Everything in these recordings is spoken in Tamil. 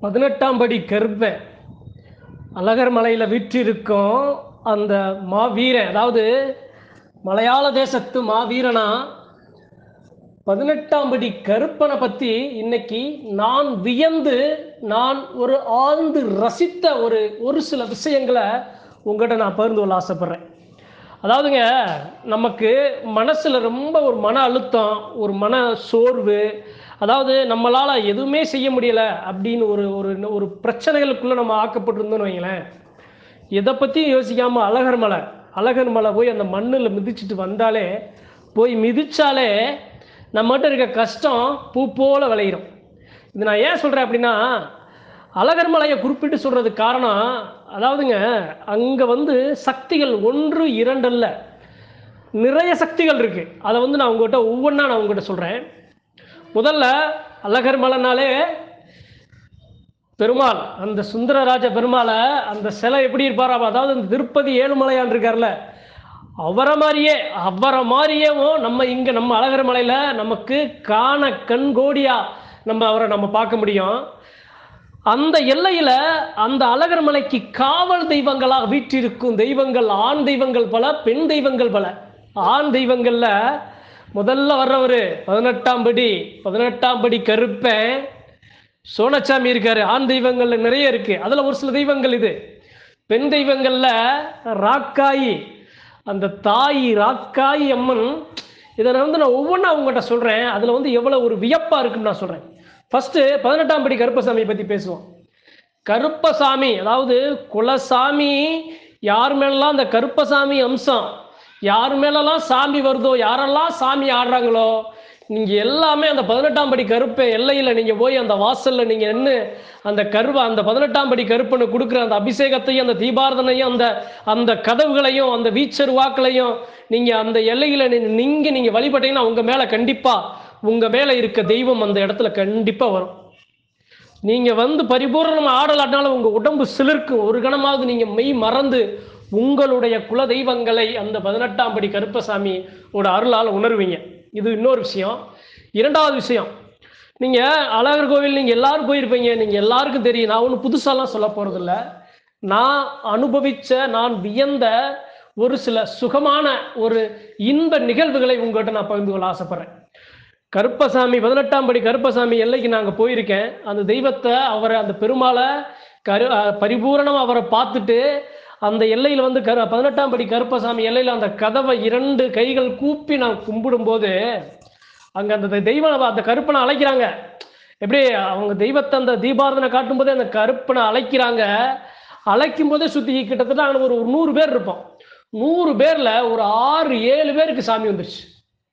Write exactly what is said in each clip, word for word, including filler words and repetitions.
பதினெட்டாம் படி கருப்பை அழகர் மலையில் விற்றிருக்கும் அந்த மாவீரன், அதாவது மலையாள தேசத்து மாவீரனா பதினெட்டாம் படி கருப்பனை பற்றி இன்னைக்கு நான் வியந்து நான் ஒரு ஆழ்ந்து ரசித்த ஒரு ஒரு சில விஷயங்களை உங்கள்கிட்ட நான் பகிர்ந்து கொள்ள ஆசைப்பட்றேன். அதாவதுங்க, நமக்கு மனசில் ரொம்ப ஒரு மன அழுத்தம், ஒரு மன சோர்வு, அதாவது நம்மளால் எதுவுமே செய்ய முடியலை அப்படின்னு ஒரு ஒரு ஒரு பிரச்சனைகளுக்குள்ளே நம்ம ஆக்கப்பட்டிருந்தோன்னு வைங்களேன். எதை பற்றியும் யோசிக்காமல் அழகர் மலை அழகர் மலை போய் அந்த மண்ணில் மிதிச்சுட்டு வந்தாலே, போய் மிதித்தாலே நம்மகிட்ட இருக்க கஷ்டம் பூ போல விளையிடும். இது நான் ஏன் சொல்கிறேன் அப்படின்னா, அழகர் மலையை குறிப்பிட்டு சொல்கிறதுக்கு காரணம், அதாவதுங்க அங்கே வந்து சக்திகள் ஒன்று இரண்டல்ல, நிறைய சக்திகள் இருக்குது. அதை வந்து நான் உங்கள்கிட்ட ஒவ்வொன்றா நான் உங்கள்கிட்ட சொல்கிறேன். முதல்ல அழகர் மலைனாலே பெருமாள், அந்த சுந்தரராஜ பெருமாளை அந்த சிலை எப்படி இருப்பாரா, அதாவது அந்த திருப்பதி ஏழுமலையான் இருக்கார்ல, அவரை மாதிரியே அவரை மாதிரியேவும் நம்ம இங்கே நம்ம அழகர் மலையில் நமக்கு காண கண்கோடியா நம்ம அவரை நம்ம பார்க்க முடியும். அந்த எல்லையில் அந்த அழகர் மலைக்கு காவல் தெய்வங்களாக வீற்றிருக்கும் தெய்வங்கள், ஆண் தெய்வங்கள் பல, பெண் தெய்வங்கள் பல. ஆண் தெய்வங்களில் முதல்ல வர்றவர் பதினெட்டாம் படி பதினெட்டாம் படி கருப்பன் சோனச்சாமி இருக்காரு. ஆண் தெய்வங்கள்ல நிறைய இருக்கு, அதில் ஒரு சில தெய்வங்கள் இது. பெண் தெய்வங்களில் ராக்காயி, அந்த தாய் ராக்காயி அம்மன். இதை நான் வந்து நான் ஒவ்வொன்றா அவங்ககிட்ட சொல்கிறேன். அதில் வந்து எவ்வளோ ஒரு வியப்பாக இருக்குன்னு நான் சொல்கிறேன். ஃபஸ்ட்டு பதினெட்டாம் படி கருப்பசாமியை பற்றி பேசுவோம். கருப்பசாமி, அதாவது குலசாமி, யார் மேலாம் அந்த கருப்பசாமி அம்சம் யார் மேலெல்லாம் சாமி வருதோ, யாரெல்லாம் சாமி ஆடுறாங்களோ, நீங்கள் எல்லாமே அந்த பதினெட்டாம் படி கருப்பை எல்லையில் நீங்கள் போய் அந்த வாசலில் நீங்கள் நின்று அந்த கருவை அந்த பதினெட்டாம் படி கருப்பனை கொடுக்குற அந்த அபிஷேகத்தையும் அந்த தீபாரதனையும் அந்த அந்த கதவுகளையும் அந்த வீச்சருவாக்களையும் நீங்கள் அந்த எல்லையில் நீங்கள் நீங்கள் வழிபட்டீங்கன்னா உங்கள் மேலே கண்டிப்பாக உங்கள் மேலே இருக்க தெய்வம் அந்த இடத்துல கண்டிப்பாக வரும். நீங்கள் வந்து பரிபூர்ணமாக ஆடலாட்டினாலும் உங்கள் உடம்பு சிலிர்க்கும். ஒரு கணமாவது நீங்கள் மெய் மறந்து உங்களுடைய குல தெய்வங்களை அந்த பதினெட்டாம் படி கருப்பசாமியோட அருளால் உணர்வீங்க. இது இன்னொரு விஷயம். இரண்டாவது விஷயம், நீங்கள் அழகர் கோவில் நீங்கள் எல்லாரும் போயிருப்பீங்க, நீங்கள் எல்லாருக்கும் தெரியும். நான் ஒன்றும் புதுசாலாம் சொல்ல போகிறதில்ல. நான் அனுபவித்த, நான் வியந்த ஒரு சில சுகமான ஒரு இன்ப நிகழ்வுகளை உங்கள்கிட்ட நான் பகிர்ந்து கொள்ள ஆசைப்பட்றேன். கருப்பசாமி பதினெட்டாம் படி கருப்பசாமி எல்லைக்கு நாங்கள் போயிருக்கேன். அந்த தெய்வத்தை, அவரை, அந்த பெருமாளை கரு பரிபூரணமாக அவரை பார்த்துட்டு அந்த எல்லையில் வந்து கரு பதினெட்டாம் படி கருப்பசாமி எல்லையில் அந்த கதவை இரண்டு கைகள் கூப்பி நான் கும்பிடும்போது, அங்கே அந்த தெய்வம் அந்த கருப்பனை அழைக்கிறாங்க. எப்படி அவங்க தெய்வத்தை அந்த தீபாரதனை காட்டும் போதே அந்த கருப்பனை அழைக்கிறாங்க. அழைக்கும் போதே சுற்றி கிட்டத்தட்ட அங்கே ஒரு நூறு பேர் இருப்போம். நூறு பேரில் ஒரு ஆறு ஏழு பேருக்கு சாமி வந்துருச்சு.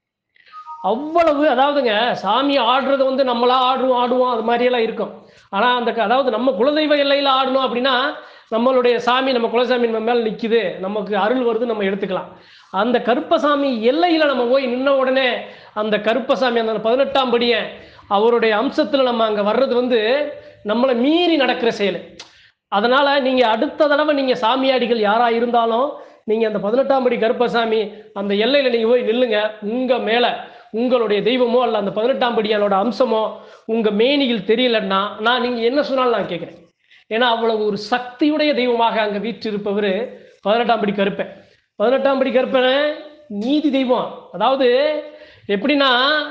அவ்வளவு, அதாவதுங்க சாமி ஆடுறது வந்து நம்மளா ஆடுவோம் ஆடுவோம் அது மாதிரியெல்லாம் இருக்கும். ஆனால் அந்த அதாவது நம்ம குலதெய்வ எல்லையில் ஆடணும் அப்படின்னா நம்மளுடைய சாமி, நம்ம குலசாமி நம்ம மேலே நிற்கிது, நமக்கு அருள் வருது, நம்ம எடுத்துக்கலாம். அந்த கருப்பசாமி எல்லையில் நம்ம போய் நின்ன உடனே அந்த கருப்பசாமி அந்த பதினெட்டாம் படியை அவருடைய அம்சத்தில் நம்ம அங்கே வர்றது வந்து நம்மளை மீறி நடக்கிற செயல். அதனால் நீங்கள் அடுத்த தடவை நீங்கள் சாமியாடிகள் யாராக இருந்தாலும் நீங்கள் அந்த பதினெட்டாம் படி கருப்பசாமி அந்த எல்லையில் நீங்கள் போய் நில்லுங்க. உங்கள் மேலே உங்களுடைய தெய்வமோ அல்ல அந்த பதினெட்டாம் படியானோட அம்சமோ உங்கள் மேனியில் தெரியலன்னா நான் நீங்கள் என்ன சொன்னாலும் நான் கேட்குறேன். ஏன்னா அவ்வளவு ஒரு சக்தியுடைய தெய்வமாக அங்கே வீற்றிருப்பவர் பதினெட்டாம் படி கருப்பன். பதினெட்டாம் படி கருப்பனை நீதி தெய்வம். அதாவது எப்படின்னா,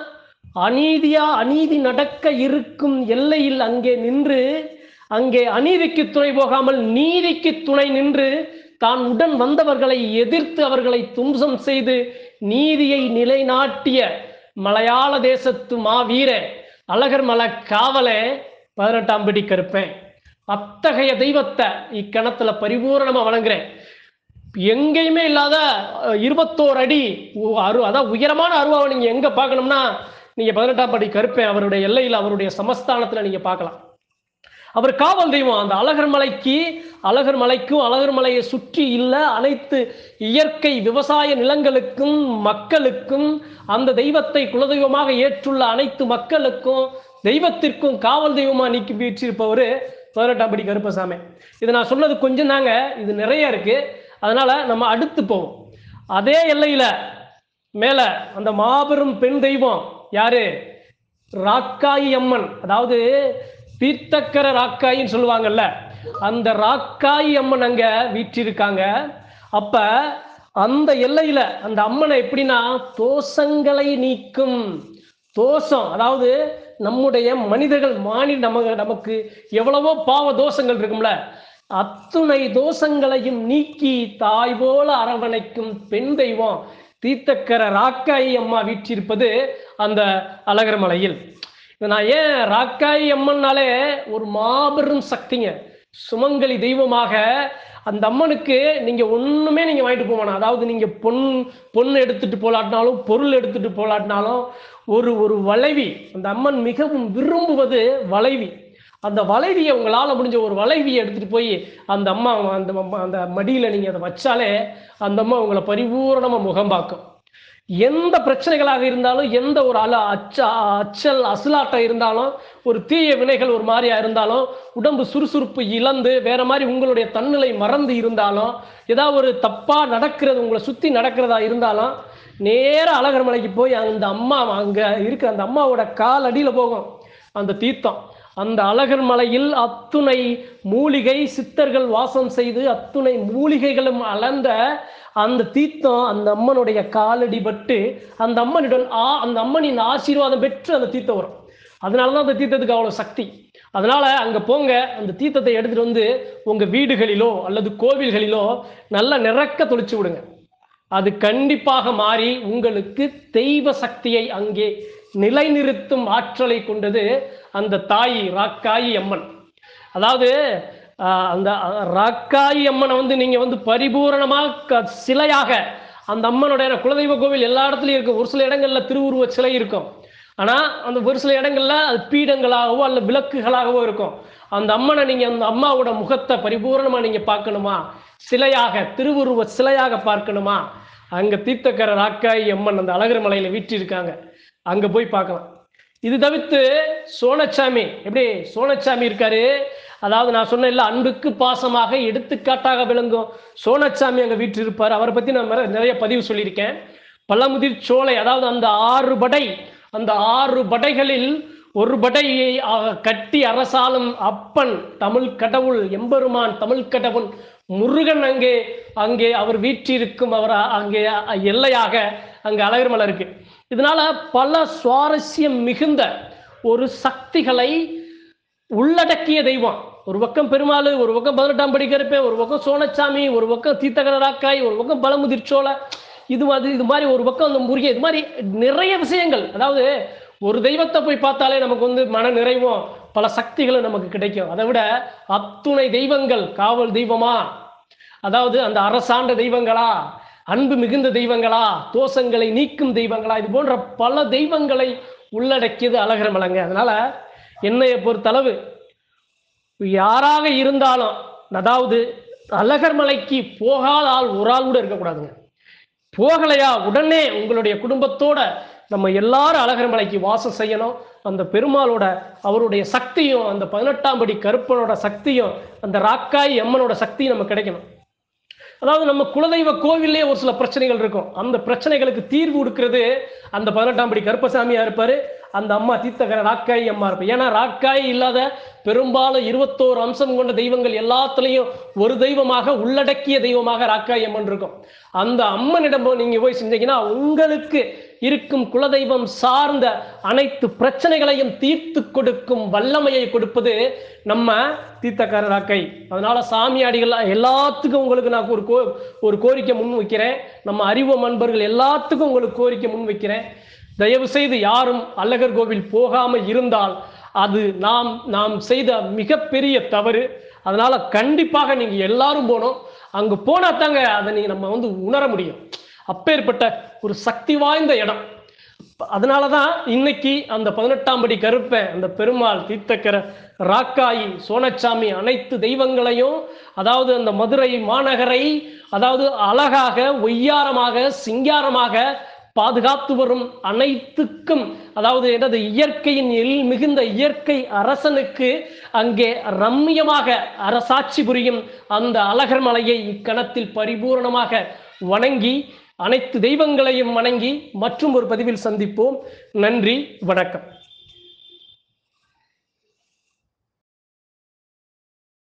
அநீதியா அநீதி நடக்க இருக்கும் எல்லையில் அங்கே நின்று, அங்கே அநீதிக்கு துணை போகாமல் நீதிக்கு துணை நின்று தான் உடன் வந்தவர்களை எதிர்த்து அவர்களை தும்சம் செய்து நீதியை நிலைநாட்டிய மலையாள தேசத்து மாவீர அழகர் மலை காவலே பதினெட்டாம் படி கருப்பேன். அத்தகைய தெய்வத்தை இக்கணத்துல பரிபூரணமா வணங்குறேன். எங்கேயுமே இல்லாத இருபத்தோரு அடி அரு அதாவது உயரமான அருவாவை நீங்க எங்க பார்க்கணும்னா நீங்க பதினெட்டாம் படி கருப்பேன் அவருடைய எல்லையில் அவருடைய சமஸ்தானத்துல நீங்க பார்க்கலாம். அவர் காவல் தெய்வம். அந்த அழகர் மலைக்கு அழகர் மலைக்கும் அழகர் மலையை சுற்றி இல்ல அனைத்து இயற்கை விவசாய நிலங்களுக்கும் மக்களுக்கும் அந்த தெய்வத்தை குலதெய்வமாக ஏற்றுள்ள அனைத்து மக்களுக்கும் தெய்வத்திற்கும் காவல் தெய்வமா நீக்கி வீற்றிருப்பவர் பதினெட்டாம் படி கருப்பசாமி. இது நான் சொன்னது கொஞ்சம் தாங்க, இது நிறைய இருக்கு. அதனால நம்ம அடுத்து போவோம். அதே எல்லையில மேல அந்த மாபெரும் பெண் தெய்வம் யாரு? ராக்காயி அம்மன். அதாவது தீர்த்தக்கர ராக்காயின்னு சொல்லுவாங்கல்ல, அந்த ராக்காயி அம்மன் அங்க வீற்றிருக்காங்க. அப்ப அந்த எல்லையில அந்த அம்மனை எப்படின்னா தோஷங்களை நீக்கும். தோஷம் அதாவது நம்முடைய மனிதர்கள் மானி நமக்கு நமக்கு எவ்வளவோ பாவ தோஷங்கள் இருக்கும்ல, அத்துணை தோஷங்களையும் நீக்கி தாய் போல அரவணைக்கும் பெண் தெய்வம் தீர்த்தக்கர ராக்காயி அம்மா வீற்றிருப்பது அந்த அழகர் மலையில். நான் ஏன் ராக்காயி அம்மன்னாலே ஒரு மாபெரும் சக்திங்க, சுமங்கலி தெய்வமாக அந்த அம்மனுக்கு நீங்க ஒண்ணுமே நீங்க வாங்கிட்டு போவானா, அதாவது நீங்க பொன் பொண்ணு எடுத்துட்டு போலாட்டினாலும் பொருள் எடுத்துட்டு போலாட்டினாலும் ஒரு ஒரு வளைவி, அந்த அம்மன் மிகவும் விரும்புவது வளைவி. அந்த வளைவியை உங்களால் முடிஞ்ச ஒரு வளைவியை எடுத்துட்டு போய் அந்த அம்மா அந்த அந்த மடியில நீங்க அதை வச்சாலே அந்த அம்மா உங்களை பரிபூரணமா முகம் பார்க்கும். எந்த பிரச்சனைகளாக இருந்தாலும், எந்த ஒரு அல அச்ச அச்சல் அசலாட்டம் இருந்தாலும், ஒரு தீய வினைகள் ஒரு மாதிரியா இருந்தாலும், உடம்பு சுறுசுறுப்பு இழந்து வேற மாதிரி உங்களுடைய தன்னிலை மறந்து இருந்தாலும், ஏதாவது ஒரு தப்பா நடக்கிறது உங்களை சுத்தி நடக்கிறதா இருந்தாலும், நேர அழகர் மலைக்கு போய் அந்த அம்மா அங்க இருக்கிற அந்த அம்மாவோட கால் அடியில போகும் அந்த தீர்த்தம். அந்த அழகர் மலையில் அத்துணை மூலிகை சித்தர்கள் வாசம் செய்து அத்துணை மூலிகைகளும் அளந்த அந்த தீர்த்தம் அந்த அம்மனுடைய காலடி பட்டு அந்த அம்மனிடம் ஆ அந்த அம்மனின் ஆசீர்வாதம் பெற்று அந்த தீர்த்தம் வரும். அதனாலதான் அந்த தீர்த்தத்துக்கு அவ்வளவு சக்தி. அதனால அங்க போங்க, அந்த தீர்த்தத்தை எடுத்துட்டு வந்து உங்க வீடுகளிலோ அல்லது கோவில்களிலோ நல்லா நிறக்க தொளிச்சு விடுங்க. அது கண்டிப்பாக மாறி உங்களுக்கு தெய்வ சக்தியை அங்கே நிலைநிறுத்தும் ஆற்றலை கொண்டது அந்த தாய் ராக்காயி அம்மன். அதாவது அந்த ராக்காயி அம்மனை வந்து நீங்க வந்து பரிபூரணமாக சிலையாக அந்த அம்மனுடைய குலதெய்வ கோவில் எல்லா இடத்துலையும் இருக்கும். ஒரு சில இடங்கள்ல திருவுருவ சிலை இருக்கும், ஆனா அந்த ஒரு சில இடங்கள்ல அது பீடங்களாகவோ அல்ல விளக்குகளாகவோ இருக்கும். அந்த அம்மனை நீங்க அந்த அம்மாவோட முகத்தை பரிபூரணமா நீங்க பார்க்கணுமா, சிலையாக திருவுருவ சிலையாக பார்க்கணுமா, அங்க தீர்த்தக்கர ராக்காயி அம்மன் அந்த அழகர் மலையில வீற்றிருக்காங்க, அங்க போய் பார்க்கலாம். இது தவிர்த்து சோனச்சாமி, எப்படி சோனச்சாமி இருக்காரு, அதாவது நான் சொன்ன இல்ல அன்புக்கு பாசமாக எடுத்துக்காட்டாக விளங்கும் சோனச்சாமி அங்க வீட்டு இருப்பார். அவரை பத்தி நான் நிறைய பதிவு சொல்லியிருக்கேன். பழமுதிர் சோலை, அதாவது அந்த ஆறு படை, அந்த ஆறு படைகளில் ஒரு படையை கட்டி அரசாலும் அப்பன் தமிழ் கடவுள் எம்பெருமான் தமிழ் கடவுள் முருகன் அங்கே அங்கே அவர் வீற்றிருக்கும் அவர் அங்கே எல்லையாக அங்கே அழகர் மலை இருக்கு. இதனால பல சுவாரஸ்யம் மிகுந்த ஒரு சக்திகளை உள்ளடக்கிய தெய்வம். ஒரு பக்கம் பெருமாள், ஒரு பக்கம் பதினெட்டாம் படி கருப்பேன், ஒரு பக்கம் சோனச்சாமி, ஒரு பக்கம் தீர்த்தக்கர ராக்காய், ஒரு பக்கம் பழமுதிர் சோலை, இது மாதிரி இது மாதிரி ஒரு பக்கம் அந்த முருகன், இது மாதிரி நிறைய விஷயங்கள். அதாவது ஒரு தெய்வத்தை போய் பார்த்தாலே நமக்கு வந்து மன நிறைவும் பல சக்திகளும் நமக்கு கிடைக்கும். அதை விட அத்துணை தெய்வங்கள் காவல் தெய்வமா, அதாவது அந்த அரசாண்ட தெய்வங்களா, அன்பு மிகுந்த தெய்வங்களா, தோஷங்களை நீக்கும் தெய்வங்களா, இது போன்ற பல தெய்வங்களை உள்ளடக்கியது அழகர் மலைங்க. அதனால என்னைய பொறுத்தளவு யாராக இருந்தாலும், அதாவது அழகர் மலைக்கு போகாத ஆள் ஒரு ஆள் கூட இருக்கக்கூடாதுங்க. போகலையா உடனே உங்களுடைய குடும்பத்தோட நம்ம எல்லாரும் அழகர் மலைக்கு வாசம் செய்யணும். அந்த பெருமாளோட அவருடைய சக்தியும் அந்த பதினெட்டாம் படி கருப்பனோட சக்தியும் அந்த ராக்காயி அம்மனோட சக்தியும் நம்ம கிடைக்கணும். அதாவது நம்ம குலதெய்வ கோவிலே ஒரு சில பிரச்சனைகள் இருக்கும், அந்த பிரச்சனைகளுக்கு தீர்வு கொடுக்கிறது அந்த பதினெட்டாம் படி கருப்பசாமியா இருப்பாரு, அந்த அம்மா தீர்த்தக்கர ராக்காயி அம்மா இருப்பார். ஏன்னா ராக்காயி இல்லாத பெரும்பாலும் இருபத்தோரு அம்சம் கொண்ட தெய்வங்கள் எல்லாத்துலேயும் ஒரு தெய்வமாக உள்ளடக்கிய தெய்வமாக ராக்காயி அம்மன் இருக்கும். அந்த அம்மனிடம் நீங்க போய் செஞ்சீங்கன்னா உங்களுக்கு இருக்கும் குலதெய்வம் சார்ந்த அனைத்து பிரச்சனைகளையும் தீர்த்து கொடுக்கும் வல்லமையை கொடுப்பது நம்ம தீர்த்தக்கர ராக்காயி. அதனால சாமியாடிகள் எல்லாத்துக்கும் உங்களுக்கு நான் ஒரு கோ ஒரு கோரிக்கை முன் வைக்கிறேன். நம்ம அறிவோம் அன்பர்கள் எல்லாத்துக்கும் உங்களுக்கு கோரிக்கை முன் வைக்கிறேன். தயவு செய்து யாரும் அழகர் கோவில் போகாமல் இருந்தால் அது நாம் நாம் செய்த மிகப்பெரிய தவறு. அதனால கண்டிப்பாக நீங்க எல்லாரும் போனோம். அங்க போனா தாங்க அதை நீங்க நம்ம வந்து உணர முடியும், அப்பேற்பட்ட ஒரு சக்தி வாய்ந்த இடம். அதனாலதான் இன்னைக்கு அந்த பதினெட்டாம் படி கருப்பன், அந்த பெருமாள், தீர்த்தக்கர ராக்காயி, சோனச்சாமி அனைத்து தெய்வங்களையும், அதாவது அந்த மதுரை மாநகரை அதாவது அழகாக ஒய்யாரமாக சிங்காரமாக பாதுகாத்து வரும் அனைத்துக்கும், அதாவது எனது இயற்கையின் எல் மிகுந்த இயற்கை அரசனுக்கு அங்கே ரம்மியமாக அரசாட்சி புரியும் அந்த அழகர் மலையை இக்கணத்தில் பரிபூரணமாக வணங்கி அனைத்து தெய்வங்களையும் வணங்கி மற்றும் ஒரு பதிவில் சந்திப்போம். நன்றி, வணக்கம்.